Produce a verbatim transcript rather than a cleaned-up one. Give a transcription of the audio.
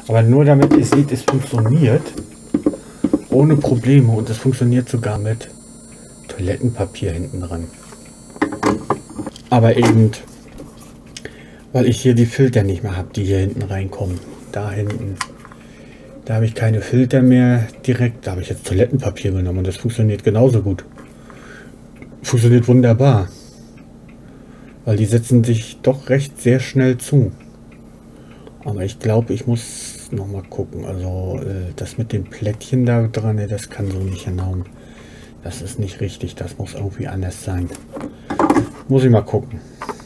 Aber nur damit ihr seht, es funktioniert ohne Probleme und es funktioniert sogar mit Toilettenpapier hinten dran. Aber eben, weil ich hier die Filter nicht mehr habe, die hier hinten reinkommen. Da hinten, da habe ich keine Filter mehr direkt. Da habe ich jetzt Toilettenpapier genommen und das funktioniert genauso gut. Funktioniert wunderbar. Weil die setzen sich doch recht sehr schnell zu. Aber ich glaube, ich muss noch mal gucken. Also äh, das mit dem Plättchen da dran, ne, das kann so nicht hinhauen. Das ist nicht richtig. Das muss irgendwie anders sein. Muss ich mal gucken.